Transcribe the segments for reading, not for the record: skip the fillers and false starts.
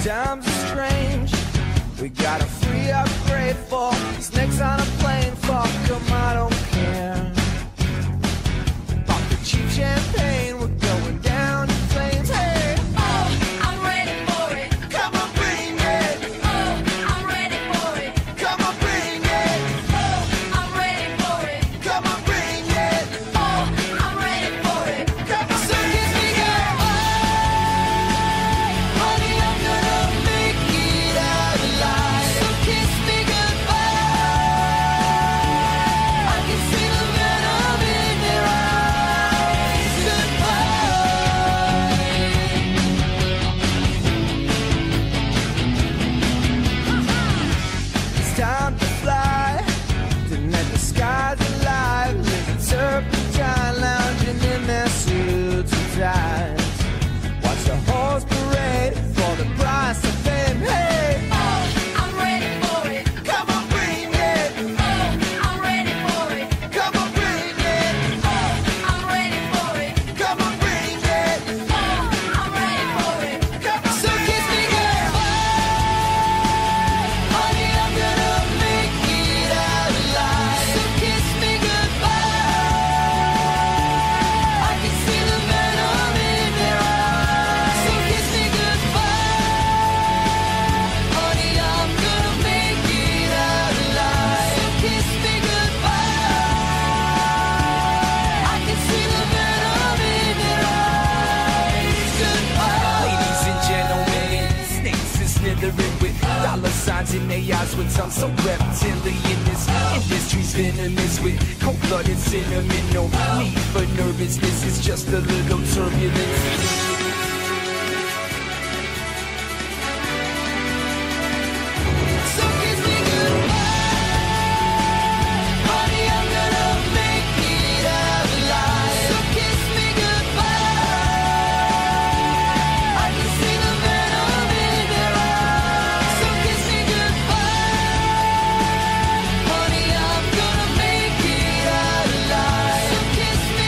times are strange. We got a free upgrade for snakes on a plane. Fuck 'em, I don't care. Pop the cheap champagne, we're going down in flames. Hey, Oh, I'm ready for it. come on, bring it. Oh, I'm ready for it. Come on, bring it. Oh, I'm ready for it. Come on, bring it. Oh, I'm ready for it. Come on, so kiss me, girl. Oh, honey, I'm gonna make it out alive. So kiss me goodbye. I can see the venom in their eyes. Goodbye. It's time to fly. Tonight the sky's alive. Living turpentine, lounging in their suits and ties. Watch the horse parade for the price of fame. Hey, Oh, I'm ready for it. come on, bring it. Oh, I'm ready for it. Come on, bring it. Oh, I'm ready for it. Come on, bring it. Oh, I'm ready for it. Come on, so kiss me, girl. Oh, honey, I'm gonna make it out alive. So kiss me goodbye. I can see the venom in their eyes. So kiss me goodbye. Honey, I'm gonna make it out alive. So kiss me goodbye. I can see the venom in their eyes. Goodbye. Ladies and gentlemen, snakes is slithering with dollar signs in their eyes with tongues so reptilian. This industry's venomous with cold-blooded cinnamon. No need for nervousness, it's just a little turbulence. So kiss me goodbye. Honey, I'm gonna make it out alive. So kiss me goodbye. I can see the venom in their eyes. So kiss me goodbye. Honey, I'm gonna make it out alive. So kiss me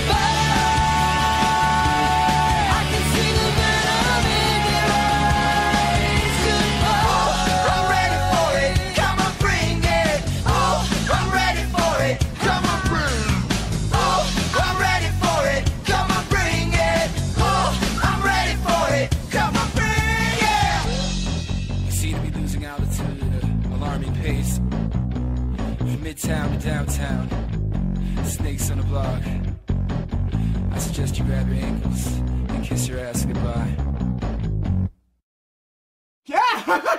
goodbye. I can see the venom in their eyes. Goodbye. I'm ready for it. Come on, bring it. Oh, I'm ready for it. Come on, bring. Oh, I'm ready for it. Come on, bring it. Oh, I'm ready for it. Come on, bring it. You seem to be losing altitude at an alarming pace. From midtown to downtown, snakes on the block. I suggest you grab your ankles and kiss your ass goodbye. Yeah!